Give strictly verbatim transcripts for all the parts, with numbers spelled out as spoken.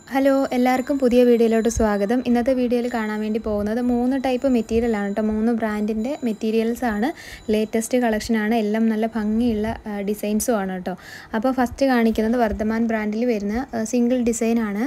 Hello എല്ലാവർക്കും പുതിയ വീഡിയോയിലോട്ട് സ്വാഗതം. ഇന്നത്തെ വീഡിയോയിൽ കാണാൻ വേണ്ടി പോകുന്നത് മൂന്ന് ടൈപ്പ് മെറ്റീരിയലാണ് കേട്ടോ. മൂന്ന് ബ്രാൻഡിൻ്റെ മെറ്റീരിയൽസാണ്. ലേറ്റസ്റ്റ് കളക്ഷനാണ്. എല്ലാം നല്ല ഭംഗിയുള്ള ഡിസൈൻസും ആണ് കേട്ടോ. അപ്പോൾ ഫസ്റ്റ് കാണിക്കുന്നത് വർദ്ധമാൻ ബ്രാൻഡിൽ വരുന്ന സിംഗിൾ ഡിസൈനാണ്.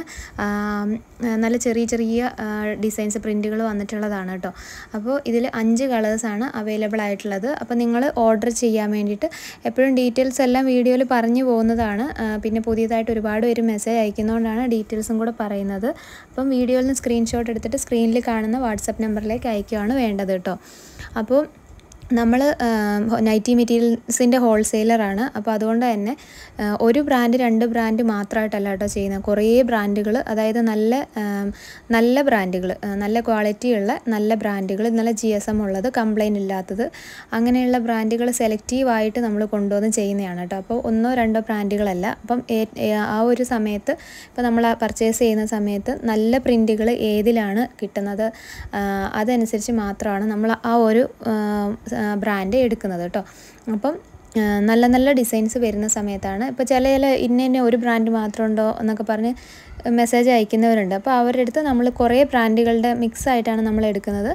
നല്ല ചെറിയ ചെറിയ ഡിസൈൻസ് പ്രിൻറ്റുകൾ വന്നിട്ടുള്ളതാണ് കേട്ടോ. അപ്പോൾ ഇതിൽ അഞ്ച് കളേഴ്സാണ് അവൈലബിൾ ആയിട്ടുള്ളത്. അപ്പോൾ നിങ്ങൾ ഓർഡർ ചെയ്യാൻ വേണ്ടിയിട്ട് എപ്പോഴും ഡീറ്റെയിൽസ് എല്ലാം വീഡിയോയിൽ പറഞ്ഞു പോകുന്നതാണ്. പിന്നെ പുതിയതായിട്ട് ഒരുപാട് പേര് മെസ്സേജ് അയക്കുന്നതുകൊണ്ടാണ് ഡീറ്റെയിൽസ് കൂടെ പറയുന്നത്. അപ്പം വീഡിയോയിൽ നിന്ന് സ്ക്രീൻഷോട്ട് എടുത്തിട്ട് സ്ക്രീനിൽ കാണുന്ന വാട്സപ്പ് നമ്പറിലേക്ക് അയക്കുകയാണ് വേണ്ടത് കേട്ടോ. അപ്പോൾ നമ്മൾ നൈറ്റി മെറ്റീരിയൽസിൻ്റെ ഹോൾസെയിലറാണ്. അപ്പോൾ അതുകൊണ്ട് തന്നെ ഒരു ബ്രാൻഡ് രണ്ട് ബ്രാൻഡ് മാത്രമായിട്ടല്ല കേട്ടോ ചെയ്യുന്നത്. കുറേ ബ്രാൻഡുകൾ, അതായത് നല്ല നല്ല ബ്രാൻഡുകൾ, നല്ല ക്വാളിറ്റിയുള്ള നല്ല ബ്രാൻഡുകൾ, നല്ല ജി എസ് എം ഉള്ളത്, കംപ്ലൈൻറ്റ് ഇല്ലാത്തത്, അങ്ങനെയുള്ള ബ്രാൻഡുകൾ സെലക്റ്റീവായിട്ട് നമ്മൾ കൊണ്ടുവന്ന് ചെയ്യുന്നതാണ് കേട്ടോ. അപ്പോൾ ഒന്നോ രണ്ടോ ബ്രാൻഡുകളല്ല. അപ്പം ആ ഒരു സമയത്ത് ഇപ്പോൾ നമ്മൾ പർച്ചേസ് ചെയ്യുന്ന സമയത്ത് നല്ല പ്രിൻറ്റുകൾ ഏതിലാണ് കിട്ടുന്നത് അതനുസരിച്ച് മാത്രമാണ് നമ്മൾ ആ ഒരു ബ്രാൻഡ് എടുക്കുന്നത് കേട്ടോ. അപ്പം നല്ല നല്ല ഡിസൈൻസ് വരുന്ന സമയത്താണ് ഇപ്പോൾ ചില ചില ഇന്ന ഇന്ന ഒരു ബ്രാൻഡ് മാത്രമുണ്ടോ എന്നൊക്കെ പറഞ്ഞ് മെസ്സേജ് അയക്കുന്നവരുണ്ട്. അപ്പോൾ അവരുടെ അടുത്ത് നമ്മൾ കുറേ ബ്രാൻഡുകളുടെ മിക്സ് ആയിട്ടാണ് നമ്മൾ എടുക്കുന്നത്.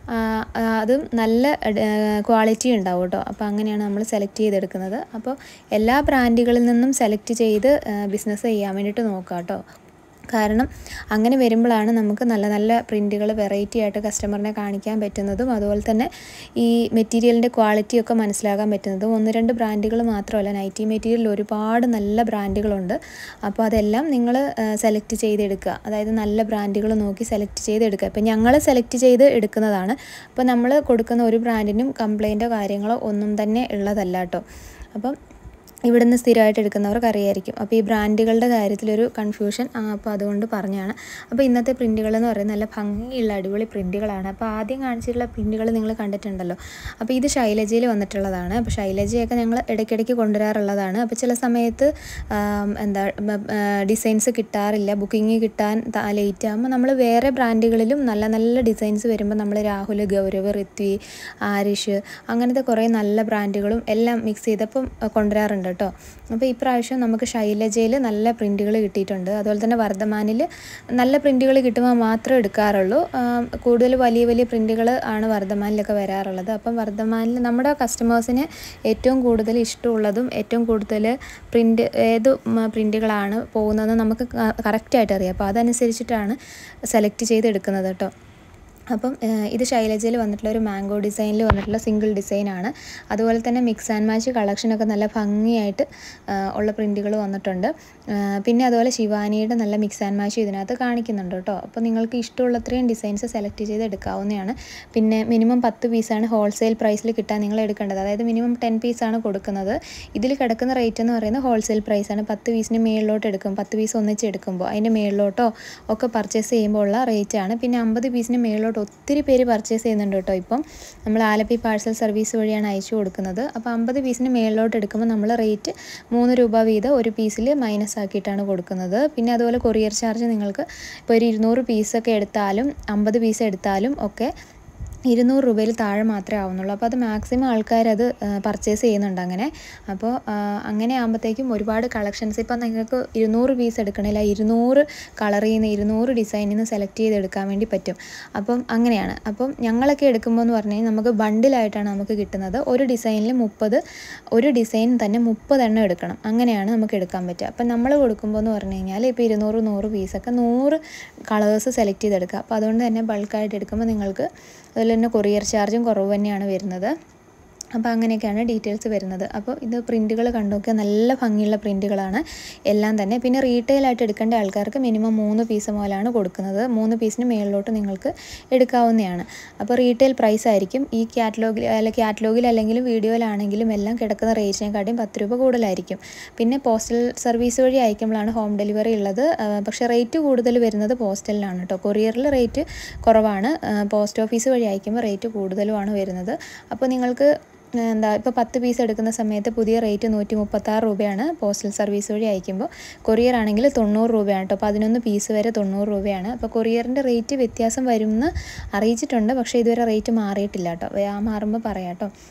അതും നല്ല ക്വാളിറ്റി ഉണ്ടാവും കേട്ടോ. അപ്പോൾ അങ്ങനെയാണ് നമ്മൾ സെലക്ട് ചെയ്തെടുക്കുന്നത്. അപ്പോൾ എല്ലാ ബ്രാൻഡുകളിൽ നിന്നും സെലക്ട് ചെയ്ത് ബിസിനസ് ചെയ്യാൻ വേണ്ടിയിട്ട് നോക്കാം കേട്ടോ. കാരണം അങ്ങനെ വരുമ്പോഴാണ് നമുക്ക് നല്ല നല്ല പ്രിൻറ്റുകൾ വെറൈറ്റി ആയിട്ട് കസ്റ്റമറിനെ കാണിക്കാൻ പറ്റുന്നതും അതുപോലെ തന്നെ ഈ മെറ്റീരിയലിൻ്റെ ക്വാളിറ്റിയൊക്കെ മനസ്സിലാക്കാൻ പറ്റുന്നതും. ഒന്ന് രണ്ട് ബ്രാൻഡുകൾ മാത്രമല്ല, നൈറ്റി മെറ്റീരിയൽ ഒരുപാട് നല്ല ബ്രാൻഡുകളുണ്ട്. അപ്പോൾ അതെല്ലാം നിങ്ങൾ സെലക്ട് ചെയ്തെടുക്കുക. അതായത് നല്ല ബ്രാൻഡുകൾ നോക്കി സെലക്ട് ചെയ്തെടുക്കുക. ഇപ്പോൾ ഞങ്ങൾ സെലക്ട് ചെയ്ത് എടുക്കുന്നതാണ്. അപ്പോൾ നമ്മൾ കൊടുക്കുന്ന ഒരു ബ്രാൻഡിനും കംപ്ലൈൻറ്റോ കാര്യങ്ങളോ ഒന്നും തന്നെ ഉള്ളതല്ല കേട്ടോ. അപ്പം ഇവിടുന്ന് സ്ഥിരമായിട്ട് എടുക്കുന്നവർക്ക് അറിയായിരിക്കും. അപ്പോൾ ഈ ബ്രാൻഡുകളുടെ കാര്യത്തിലൊരു കൺഫ്യൂഷൻ, അപ്പോൾ അതുകൊണ്ട് പറഞ്ഞാണ്. അപ്പോൾ ഇന്നത്തെ പ്രിൻറ്റുകൾ എന്ന് പറയുന്നത് നല്ല ഭംഗിയുള്ള അടിപൊളി പ്രിൻറ്റുകളാണ്. അപ്പോൾ ആദ്യം കാണിച്ചിട്ടുള്ള പ്രിൻറ്റുകൾ നിങ്ങൾ കണ്ടിട്ടുണ്ടല്ലോ. അപ്പോൾ ഇത് ശൈലജയിൽ വന്നിട്ടുള്ളതാണ്. അപ്പോൾ ശൈലജയൊക്കെ ഞങ്ങൾ ഇടയ്ക്കിടയ്ക്ക് കൊണ്ടുവരാറുള്ളതാണ്. അപ്പോൾ ചില സമയത്ത് എന്താ ഡിസൈൻസ് കിട്ടാറില്ല, ബുക്കിംഗ് കിട്ടാൻ ലേറ്റ് ആകുമ്പോൾ നമ്മൾ വേറെ ബ്രാൻഡുകളിലും നല്ല നല്ല ഡിസൈൻസ് വരുമ്പോൾ നമ്മൾ രാഹുൽ, ഗൗരവ്, ഋത്വി, ആരിഷ് അങ്ങനത്തെ കുറേ നല്ല ബ്രാൻഡുകളും എല്ലാം മിക്സ് ചെയ്തപ്പം കൊണ്ടുവരാറുണ്ട് കേട്ടോ. അപ്പോൾ ഈ പ്രാവശ്യം നമുക്ക് ശൈലജയിൽ നല്ല പ്രിൻറ്റുകൾ കിട്ടിയിട്ടുണ്ട്. അതുപോലെ തന്നെ വർദ്ധമാനിൽ നല്ല പ്രിൻറ്റുകൾ കിട്ടുമ്പോൾ മാത്രമേ എടുക്കാറുള്ളൂ. കൂടുതൽ വലിയ വലിയ പ്രിൻറ്റുകൾ ആണ് വർദ്ധമാനിലൊക്കെ വരാറുള്ളത്. അപ്പം വർദ്ധമാനിൽ നമ്മുടെ കസ്റ്റമേഴ്സിന് ഏറ്റവും കൂടുതൽ ഇഷ്ടമുള്ളതും ഏറ്റവും കൂടുതൽ പ്രിൻറ്റ് ഏത് പ്രിൻറ്റുകളാണ് പോകുന്നതെന്ന് നമുക്ക് കറക്റ്റായിട്ട് അറിയാം. അപ്പോൾ അതനുസരിച്ചിട്ടാണ് സെലക്ട് ചെയ്തെടുക്കുന്നത് കേട്ടോ. അപ്പം ഇത് ശൈലജയിൽ വന്നിട്ടുള്ള ഒരു മാംഗോ ഡിസൈനിൽ വന്നിട്ടുള്ള സിംഗിൾ ഡിസൈനാണ്. അതുപോലെ തന്നെ മിക്സ് ആൻഡ് മാച്ച് കളക്ഷനൊക്കെ നല്ല ഭംഗിയായിട്ട് ഉള്ള പ്രിൻറ്റുകൾ വന്നിട്ടുണ്ട്. പിന്നെ അതുപോലെ ശിവാനിയുടെ നല്ല മിക്സ് ആൻഡ് മാച്ച് ഇതിനകത്ത് കാണിക്കുന്നുണ്ട് കേട്ടോ. അപ്പോൾ നിങ്ങൾക്ക് ഇഷ്ടമുള്ളത്രയും ഡിസൈൻസ് സെലക്ട് ചെയ്ത് എടുക്കാവുന്നതാണ്. പിന്നെ മിനിമം പത്ത് പീസാണ് ഹോൾസെയിൽ പ്രൈസിൽ കിട്ടാൻ നിങ്ങൾ എടുക്കേണ്ടത്. അതായത് മിനിമം ടെൻ പീസാണ് കൊടുക്കുന്നത്. ഇതിൽ കിടക്കുന്ന റേറ്റ് എന്ന് പറയുന്നത് ഹോൾസെയിൽ പ്രൈസാണ്. പത്ത് പീസിന് മേളിലോട്ട് എടുക്കും, പത്ത് പീസ് ഒന്നിച്ച് എടുക്കുമ്പോൾ അതിൻ്റെ മേളിലോട്ടോ ഒക്കെ പർച്ചേസ് ചെയ്യുമ്പോൾ ഉള്ള റേറ്റാണ്. പിന്നെ അമ്പത് പീസിന് മേളിലോട്ട് ഒത്തിരി പേര് പർച്ചേസ് ചെയ്യുന്നുണ്ട് കേട്ടോ. ഇപ്പം നമ്മൾ ആലപ്പി പാഴ്സൽ സർവീസ് വഴിയാണ് അയച്ചു കൊടുക്കുന്നത്. അപ്പോൾ അമ്പത് പീസിന് മേളിലോട്ട് എടുക്കുമ്പോൾ നമ്മൾ റേറ്റ് മൂന്ന് രൂപ വീതം ഒരു പീസിൽ മൈനസ് ആക്കിയിട്ടാണ് കൊടുക്കുന്നത്. പിന്നെ അതുപോലെ കൊറിയർ ചാർജ് നിങ്ങൾക്ക് ഇപ്പോൾ ഒരു ഇരുന്നൂറ് പീസൊക്കെ എടുത്താലും അമ്പത് പീസ് എടുത്താലും ഒക്കെ ഇരുന്നൂറ് രൂപയിൽ താഴെ മാത്രമേ ആവുന്നുള്ളൂ. അപ്പോൾ അത് മാക്സിമം ആൾക്കാരത് പർച്ചേസ് ചെയ്യുന്നുണ്ട് അങ്ങനെ. അപ്പോൾ അങ്ങനെ ആകുമ്പോഴത്തേക്കും ഒരുപാട് കളക്ഷൻസ് ഇപ്പം നിങ്ങൾക്ക് ഇരുന്നൂറ് പീസ് എടുക്കണില്ല, ഇരുന്നൂറ് കളറിൽ നിന്ന് ഇരുന്നൂറ് ഡിസൈനിൽ നിന്ന് സെലക്ട് ചെയ്തെടുക്കാൻ വേണ്ടി പറ്റും. അപ്പം അങ്ങനെയാണ്. അപ്പം ഞങ്ങളൊക്കെ എടുക്കുമ്പോൾ എന്ന് പറഞ്ഞു കഴിഞ്ഞാൽ നമുക്ക് ബണ്ടിലായിട്ടാണ് നമുക്ക് കിട്ടുന്നത്. ഒരു ഡിസൈനിൽ മുപ്പത് ഒരു ഡിസൈൻ തന്നെ മുപ്പതെണ്ണം എടുക്കണം. അങ്ങനെയാണ് നമുക്ക് എടുക്കാൻ പറ്റുക. അപ്പം നമ്മൾ കൊടുക്കുമ്പോൾ എന്ന് പറഞ്ഞു കഴിഞ്ഞാൽ ഇപ്പോൾ ഇരുന്നൂറ് നൂറ് പീസൊക്കെ നൂറ് കളേഴ്സ് സെലക്ട് ചെയ്തെടുക്കുക. അപ്പോൾ അതുകൊണ്ട് തന്നെ ബൾക്കായിട്ട് എടുക്കുമ്പോൾ നിങ്ങൾക്ക് അതുപോലെ തന്നെ കൊറിയർ ചാർജും കുറവ് തന്നെയാണ് വരുന്നത്. അപ്പോൾ അങ്ങനെയൊക്കെയാണ് ഡീറ്റെയിൽസ് വരുന്നത്. അപ്പോൾ ഇത് പ്രിൻറ്റുകൾ കണ്ടു നോക്കിയാൽ നല്ല ഭംഗിയുള്ള പ്രിൻറ്റുകളാണ് എല്ലാം തന്നെ. പിന്നെ റീറ്റെയിലായിട്ട് എടുക്കേണ്ട ആൾക്കാർക്ക് മിനിമം മൂന്ന് പീസ് മുതലാണ് കൊടുക്കുന്നത്. മൂന്ന് പീസിന് മേളിലോട്ട് നിങ്ങൾക്ക് എടുക്കാവുന്നതാണ്. അപ്പോൾ റീറ്റെയിൽ പ്രൈസ് ആയിരിക്കും ഈ കാറ്റലോഗിൽ അല്ല കാറ്റലോഗിൽ അല്ലെങ്കിൽ വീഡിയോയിലാണെങ്കിലും എല്ലാം കിടക്കുന്ന റേറ്റിനെക്കാട്ടിയും പത്ത് രൂപ കൂടുതലായിരിക്കും. പിന്നെ പോസ്റ്റൽ സർവീസ് വഴി അയക്കുമ്പോഴാണ് ഹോം ഡെലിവറി ഉള്ളത്. പക്ഷേ റേറ്റ് കൂടുതൽ വരുന്നത് പോസ്റ്റലിലാണ് കേട്ടോ. കൊറിയറിൽ റേറ്റ് കുറവാണ്. പോസ്റ്റ് ഓഫീസ് വഴി അയക്കുമ്പോൾ റേറ്റ് കൂടുതലുമാണ് വരുന്നത്. അപ്പോൾ നിങ്ങൾക്ക് എന്താ ഇപ്പോൾ പത്ത് പീസ് എടുക്കുന്ന സമയത്ത് പുതിയ റേറ്റ് നൂറ്റി മുപ്പത്താറ് രൂപയാണ് പോസ്റ്റൽ സർവീസ് വഴി അയക്കുമ്പോൾ. കൊറിയർ ആണെങ്കിൽ തൊണ്ണൂറ് രൂപയാണ് കേട്ടോ. പതിനൊന്ന് പീസ് വരെ തൊണ്ണൂറ് രൂപയാണ്. അപ്പോൾ കൊറിയറിൻ്റെ റേറ്റ് വ്യത്യാസം വരുമെന്ന് അറിയിച്ചിട്ടുണ്ട്. പക്ഷേ ഇതുവരെ റേറ്റ് മാറിയിട്ടില്ല കേട്ടോ. മാറുമ്പോൾ പറയാം കേട്ടോ.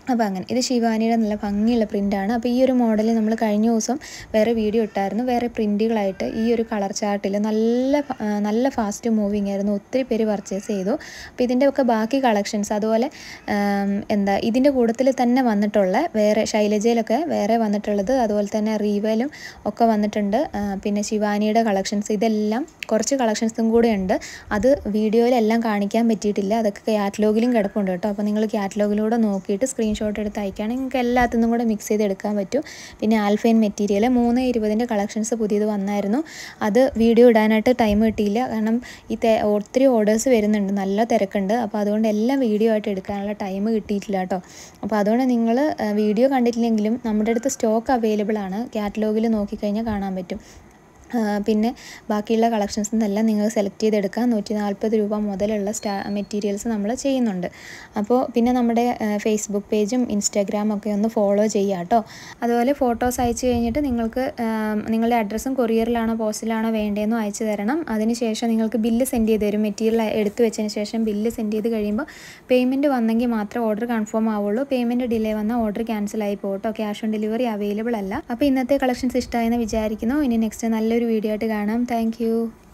അപ്പോൾ അങ്ങനെ ഇത് ശിവാനിയുടെ നല്ല ഭംഗിയുള്ള പ്രിൻ്റാണ്. അപ്പോൾ ഈ ഒരു മോഡൽ നമ്മൾ കഴിഞ്ഞ ദിവസം വേറെ വീഡിയോ ഇട്ടായിരുന്നു. വേറെ പ്രിൻറ്റുകളായിട്ട് ഈ ഒരു കളർ ചാർട്ടിൽ നല്ല നല്ല ഫാസ്റ്റ് മൂവിങ് ആയിരുന്നു. ഒത്തിരി പേര് പർച്ചേസ് ചെയ്തു. അപ്പോൾ ഇതിൻ്റെ ഒക്കെ ബാക്കി കളക്ഷൻസ് അതുപോലെ എന്താ ഇതിൻ്റെ കൂട്ടത്തിൽ തന്നെ വന്നിട്ടുള്ള വേറെ ശൈലജയിലൊക്കെ വേറെ വന്നിട്ടുള്ളത് അതുപോലെ തന്നെ റീവയിലും ഒക്കെ വന്നിട്ടുണ്ട്. പിന്നെ ശിവാനിയുടെ കളക്ഷൻസ് ഇതെല്ലാം കുറച്ച് കളക്ഷൻസും കൂടെ ഉണ്ട്. അത് വീഡിയോയിലെല്ലാം കാണിക്കാൻ പറ്റിയിട്ടില്ല. അതൊക്കെ കാറ്റലോഗിലും കിടപ്പുണ്ട് കേട്ടോ. അപ്പോൾ നിങ്ങൾ കാറ്റലോഗിലൂടെ നോക്കിയിട്ട് സ്ക്രീൻ ഷോട്ട് എടുത്ത് അയക്കുകയാണെങ്കിൽ നിങ്ങൾക്ക് എല്ലാത്തിനും കൂടെ മിക്സ് ചെയ്ത് എടുക്കാൻ പറ്റും. പിന്നെ ആൽഫൈൻ മെറ്റീരിയൽ മൂന്ന് ഇരുപതിൻ്റെ കളക്ഷൻസ് പുതിയത് വന്നായിരുന്നു. അത് വീഡിയോ ഇടാനായിട്ട് ടൈം കിട്ടിയില്ല. കാരണം ഈ ഒത്തിരി ഓർഡേഴ്സ് വരുന്നുണ്ട്, നല്ല തിരക്കുണ്ട്. അപ്പോൾ അതുകൊണ്ട് എല്ലാം വീഡിയോ ആയിട്ട് എടുക്കാനുള്ള ടൈം കിട്ടിയിട്ടില്ല കേട്ടോ. അപ്പോൾ അതുകൊണ്ട് നിങ്ങൾ വീഡിയോ കണ്ടിട്ടില്ലെങ്കിലും നമ്മുടെ അടുത്ത് സ്റ്റോക്ക് അവൈലബിൾ ആണ്. കാറ്റലോഗിൽ നോക്കിക്കഴിഞ്ഞാൽ കാണാൻ പറ്റും. പിന്നെ ബാക്കിയുള്ള കളക്ഷൻസിൽ നിന്നെല്ലാം നിങ്ങൾ സെലക്ട് ചെയ്തെടുക്കുക. നൂറ്റി നാൽപ്പത് രൂപ മുതലുള്ള സ്റ്റാ മെറ്റീരിയൽസ് നമ്മൾ ചെയ്യുന്നുണ്ട്. അപ്പോൾ പിന്നെ നമ്മുടെ ഫേസ്ബുക്ക് പേജും ഇൻസ്റ്റാഗ്രാമും ഒക്കെ ഒന്ന് ഫോളോ ചെയ്യുക കേട്ടോ. അതുപോലെ ഫോട്ടോസ് അയച്ചു കഴിഞ്ഞിട്ട് നിങ്ങൾക്ക് നിങ്ങളുടെ അഡ്രസ്സും കൊറിയറിലാണോ പോസ്റ്റിലാണോ വേണ്ടതെന്നോ അയച്ചു തരണം. അതിനുശേഷം നിങ്ങൾക്ക് ബില്ല് സെൻഡ് ചെയ്ത് തരും. മെറ്റീരിയൽ എടുത്തു വെച്ചതിന് ശേഷം ബില്ല് സെൻഡ് ചെയ്ത് കഴിയുമ്പോൾ പേയ്മെൻറ്റ് വന്നെങ്കിൽ മാത്രമേ ഓർഡർ കൺഫേം ആവുള്ളൂ. പേയ്മെൻറ്റ് ഡിലേ വന്നാൽ ഓർഡർ ക്യാൻസൽ ആയി പോകും കേട്ടോ. ക്യാഷ് ഓൺ ഡെലിവറി അവൈലബിൾ അല്ല. അപ്പോൾ ഇന്നത്തെ കളക്ഷൻസ് ഇഷ്ടമായെന്ന് വിചാരിക്കുന്നു. ഇനി നെക്സ്റ്റ് നല്ലൊരു വീഡിയോ ആയിട്ട് കാണാം. താങ്ക്